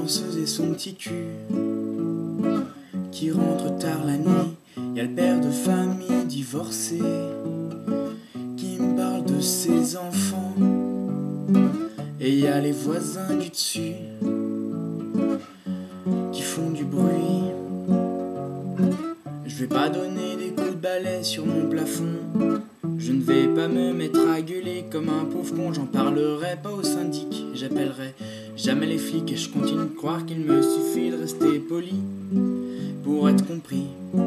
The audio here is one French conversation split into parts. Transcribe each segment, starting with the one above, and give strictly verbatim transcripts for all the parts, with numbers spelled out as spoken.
danseuse et son petit cul qui rentre tard la nuit. Y'a le père de famille divorcé qui me parle de ses enfants. Et y'a les voisins du dessus qui font du bruit. Je vais pas donner des coups de balai sur mon plafond. Je ne vais pas me mettre à gueuler comme un pauvre con. J'en parlerai pas au syndic, j'appellerai jamais les flics. Et je continue de croire qu'il me suffit de rester poli pour être compris.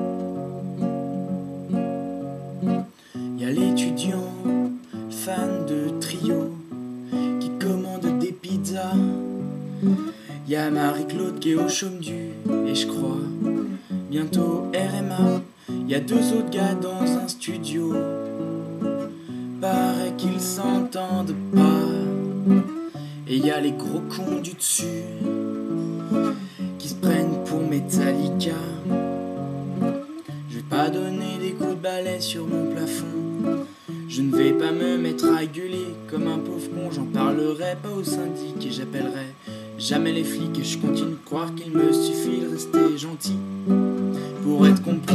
Y'a l'étudiant fan de trio qui commande des pizzas. Y'a Marie-Claude qui est au chaume du, et je crois bientôt R M A. Y'a deux autres gars dans un studio, paraît qu'ils s'entendent pas. Et y'a les gros cons du dessus qui se prennent pour Metallica. Je vais pas donner des coups de balai sur mon plafond. Je ne vais pas me mettre à gueuler comme un pauvre con. J'en parlerai pas au syndic et j'appellerai jamais les flics. Et je continue de croire qu'il me suffit de rester gentil pour être compris.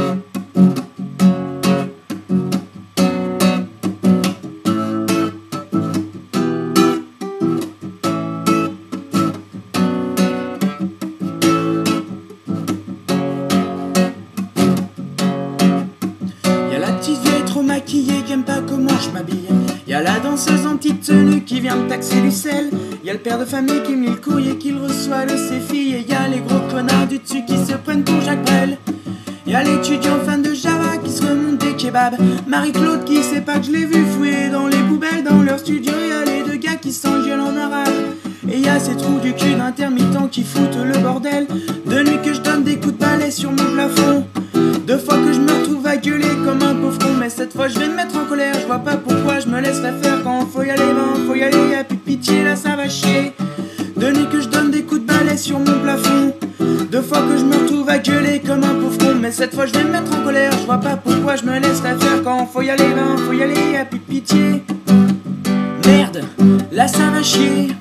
Trop maquillée qui aime pas comment je m'habille. Y'a la danseuse en petite tenue qui vient me taxer du sel. Y'a le père de famille qui me lit le courrier qu'il reçoit de ses filles. Et y'a les gros connards du dessus qui se prennent pour Jacques Brel. Y'a l'étudiant fan de Java qui se remonte des kebabs. Marie-Claude qui sait pas que je l'ai vu fouiller dans les poubelles dans leur studio. Y'a les deux gars qui s'engueulent en arabe. Et y'a ces trous du cul d'intermittents qui foutent le bordel. De nuit que je donne des coups de balai sur mon plafond. Deux fois que je me retrouve à gueuler comme un pauvre con. Mais cette fois je vais me mettre en colère. Je vois pas pourquoi je me laisserais faire. Quand faut y aller, ben faut y aller. Y'a plus de pitié, là ça va chier. De nuit que je donne des coups de balai sur mon plafond. Deux fois que je me retrouve à gueuler comme un pauvre con. Mais cette fois je vais me mettre en colère. Je vois pas pourquoi je me laisserais faire. Quand faut y aller, ben faut y aller. Y'a plus de pitié. Merde, là ça va chier.